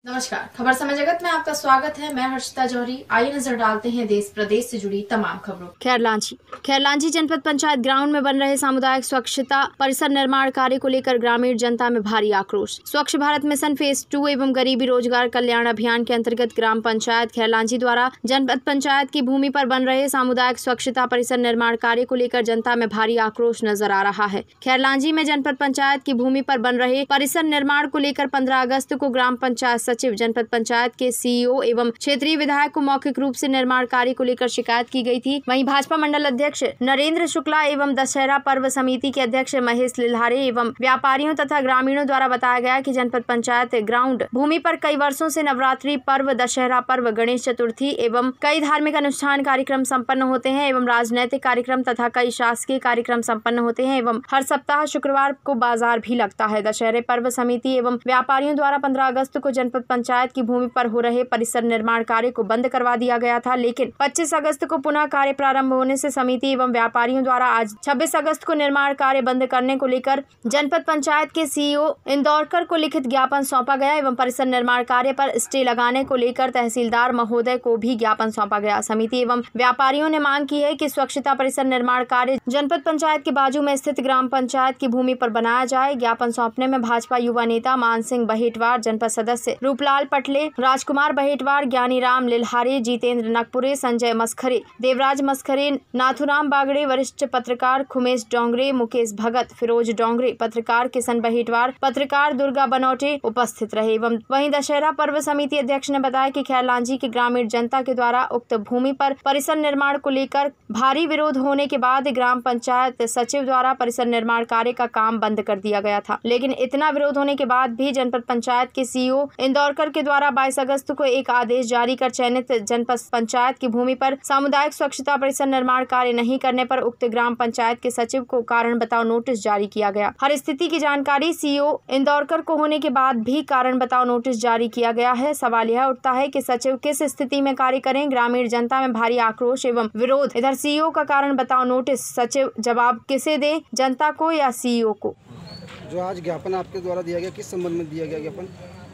नमस्कार, खबर समय जगत में आपका स्वागत है। मैं हर्षिता जौहरी। आइए नजर डालते हैं देश प्रदेश से जुड़ी तमाम खबरों। खैरलांची जनपद पंचायत ग्राउंड में बन रहे सामुदायिक स्वच्छता परिसर निर्माण कार्य को लेकर ग्रामीण जनता में भारी आक्रोश। स्वच्छ भारत मिशन फेज 2 एवं गरीबी रोजगार कल्याण अभियान के अंतर्गत ग्राम पंचायत खैरलांची द्वारा जनपद पंचायत की भूमि पर बन रहे सामुदायिक स्वच्छता परिसर निर्माण कार्य को लेकर जनता में भारी आक्रोश नजर आ रहा है। खैरलांची में जनपद पंचायत की भूमि पर बन रहे परिसर निर्माण को लेकर 15 अगस्त को ग्राम पंचायत सचिव, जनपद पंचायत के सीईओ एवं क्षेत्रीय विधायक को मौखिक रूप से निर्माण कार्य को लेकर शिकायत की गई थी। वहीं भाजपा मंडल अध्यक्ष नरेंद्र शुक्ला एवं दशहरा पर्व समिति के अध्यक्ष महेश लिल्हारे एवं व्यापारियों तथा ग्रामीणों द्वारा बताया गया कि जनपद पंचायत ग्राउंड भूमि पर कई वर्षों से नवरात्रि पर्व, दशहरा पर्व, गणेश चतुर्थी एवं कई धार्मिक अनुष्ठान कार्यक्रम संपन्न होते हैं एवं राजनैतिक कार्यक्रम तथा कई शासकीय कार्यक्रम संपन्न होते हैं एवं हर सप्ताह शुक्रवार को बाजार भी लगता है। दशहरे पर्व समिति एवं व्यापारियों द्वारा 15 अगस्त को जनपद पंचायत की भूमि पर हो रहे परिसर निर्माण कार्य को बंद करवा दिया गया था, लेकिन 25 अगस्त को पुनः कार्य प्रारंभ होने से समिति एवं व्यापारियों द्वारा आज 26 अगस्त को निर्माण कार्य बंद करने को लेकर जनपद पंचायत के सीईओ इंदौरकर को लिखित ज्ञापन सौंपा गया एवं परिसर निर्माण कार्य पर स्टे लगाने को लेकर तहसीलदार महोदय को भी ज्ञापन सौंपा गया। समिति एवं व्यापारियों ने मांग की है कि स्वच्छता परिसर निर्माण कार्य जनपद पंचायत के बाजू में स्थित ग्राम पंचायत की भूमि पर बनाया जाए। ज्ञापन सौंपने में भाजपा युवा नेता मान सिंह बहेटवार, जनपद सदस्य रूपलाल पटले, राजकुमार बहेटवार, ज्ञानीराम लिल्हारे, जितेंद्र नकपुरे, संजय मस्खरे, देवराज मस्खरे, नाथुराम बागड़े, वरिष्ठ पत्रकार खुमेश डोंगरे, मुकेश भगत, फिरोज डोंगरे, पत्रकार किशन बहेटवार, पत्रकार दुर्गा बनौटे उपस्थित रहे। वहीं दशहरा पर्व समिति अध्यक्ष ने बताया कि खैरलांची की ग्रामीण जनता के द्वारा उक्त भूमि पर परिसर निर्माण को लेकर भारी विरोध होने के बाद ग्राम पंचायत सचिव द्वारा परिसर निर्माण कार्य का काम बंद कर दिया गया था, लेकिन इतना विरोध होने के बाद भी जनपद पंचायत के सीईओ इंदौरकर के द्वारा 22 अगस्त को एक आदेश जारी कर चयनित जनपद पंचायत की भूमि पर सामुदायिक स्वच्छता परिसर निर्माण कार्य नहीं करने पर उक्त ग्राम पंचायत के सचिव को कारण बताओ नोटिस जारी किया गया। हर स्थिति की जानकारी सीईओ इंदौरकर को होने के बाद भी कारण बताओ नोटिस जारी किया गया है। सवाल यह उठता है कि सचिव किस स्थिति में कार्य करें। ग्रामीण जनता में भारी आक्रोश एवं विरोध। इधर सीईओ का कारण बताओ नोटिस, सचिव जवाब किसे दे, जनता को या सीईओ को? जो आज ज्ञापन आपके द्वारा दिया गया, किस संबंध में दिया गया ज्ञापन?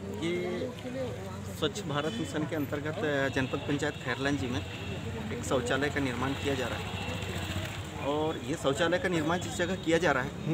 ये स्वच्छ भारत मिशन के अंतर्गत जनपद पंचायत खैरलांची में एक शौचालय का निर्माण किया जा रहा है और ये शौचालय का निर्माण जिस जगह किया जा रहा है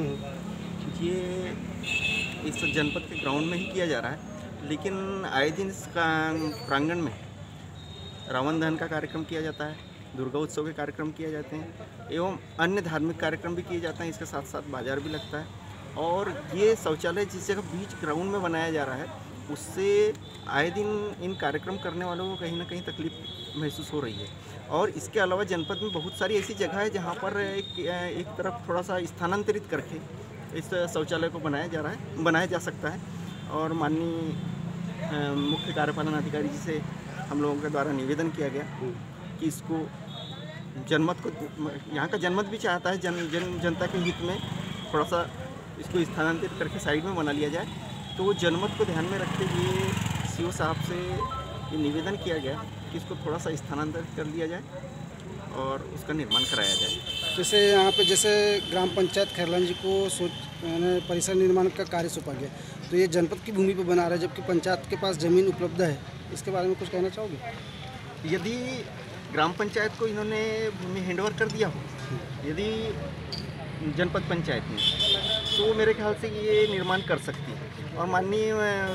ये इस जनपद के ग्राउंड में ही किया जा रहा है, लेकिन आए दिन इस प्रांगण में रावण दहन का कार्यक्रम किया जाता है, दुर्गा उत्सव के कार्यक्रम किए जाते हैं एवं अन्य धार्मिक कार्यक्रम भी किए जाते हैं। इसके साथ साथ बाजार भी लगता है और ये शौचालय जिस जगह बीच ग्राउंड में बनाया जा रहा है उससे आए दिन इन कार्यक्रम करने वालों को कहीं ना कहीं तकलीफ महसूस हो रही है। और इसके अलावा जनपद में बहुत सारी ऐसी जगह है जहाँ पर एक तरफ थोड़ा सा स्थानांतरित करके इस शौचालय को बनाया जा सकता है। और माननीय मुख्य कार्यपालन अधिकारी जी से हम लोगों के द्वारा निवेदन किया गया कि इसको जनमत को, यहाँ का जनमत भी चाहता है जनता के हित में थोड़ा सा इसको स्थानांतरित करके साइड में बना लिया जाए। तो वो जनमत को ध्यान में रखते हुए सीईओ साहब से ये निवेदन किया गया कि इसको थोड़ा सा स्थानांतरित कर दिया जाए और उसका निर्माण कराया जाए। जैसे यहाँ पे जैसे ग्राम पंचायत खैरलांची को परिसर निर्माण का कार्य सौंपा गया, तो ये जनपद की भूमि पर बना रहा है जबकि पंचायत के पास ज़मीन उपलब्ध है, इसके बारे में कुछ कहना चाहोगे? यदि ग्राम पंचायत को इन्होंने भूमि हैंडओवर कर दिया हो, यदि जनपद पंचायत में, तो मेरे ख्याल से ये निर्माण कर सकती है। और माननीय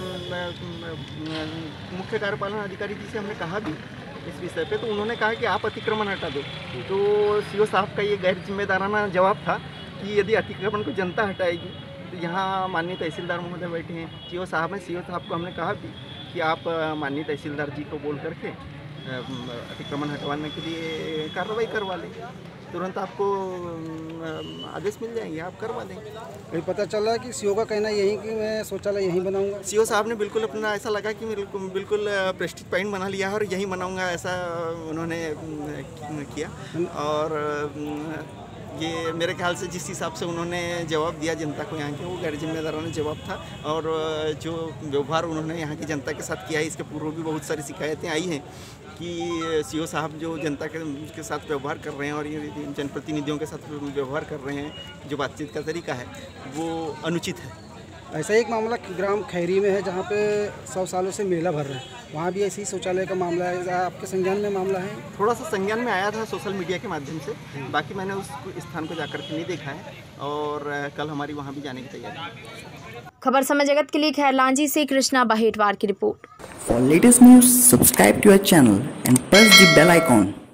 मुख्य कार्यपालन अधिकारी जी से हमने कहा भी इस विषय पे, तो उन्होंने कहा कि आप अतिक्रमण हटा दो। तो सीईओ साहब का ये गैर जिम्मेदाराना जवाब था कि यदि अतिक्रमण को जनता हटाएगी, तो यहाँ माननीय तहसीलदार महोदय बैठे हैं, सीईओ साहब को हमने कहा भी कि आप माननीय तहसीलदार जी को बोल करके अतिक्रमण हटवाने के लिए कार्रवाई करवा लें, तुरंत आपको आदेश मिल जाएंगे, आप करवा देंगे। अभी पता चल रहा है कि सीईओ का कहना यही कि मैं शौचालय यहीं बनाऊंगा। सीईओ साहब ने बिल्कुल अपना ऐसा लगा कि बिल्कुल प्रेस्टीज पॉइंट बना लिया है और यहीं बनाऊंगा, ऐसा उन्होंने किया। और ये मेरे ख्याल से जिस हिसाब से उन्होंने जवाब दिया जनता को यहाँ के, वो गैर जिम्मेदाराना जवाब था। और जो व्यवहार उन्होंने यहाँ की जनता के साथ किया है, इसके पूर्व भी बहुत सारी शिकायतें आई हैं कि सीईओ साहब जो जनता के साथ व्यवहार कर रहे हैं और ये जनप्रतिनिधियों के साथ व्यवहार कर रहे हैं, जो बातचीत का तरीका है वो अनुचित है। ऐसा एक मामला ग्राम खैरी में है जहाँ पे 100 सालों से मेला भर रहा है, वहाँ भी ऐसे ही शौचालय का मामला है। आपके संज्ञान में मामला है? थोड़ा सा संज्ञान में आया था सोशल मीडिया के माध्यम से, बाकी मैंने उस स्थान को जाकर के नहीं देखा है और कल हमारी वहाँ भी जाने की तैयारी है। खबर समय जगत के लिए खैरलांजी से कृष्णा बाहेटवार की रिपोर्ट। For latest news, subscribe to our channel and press the bell icon.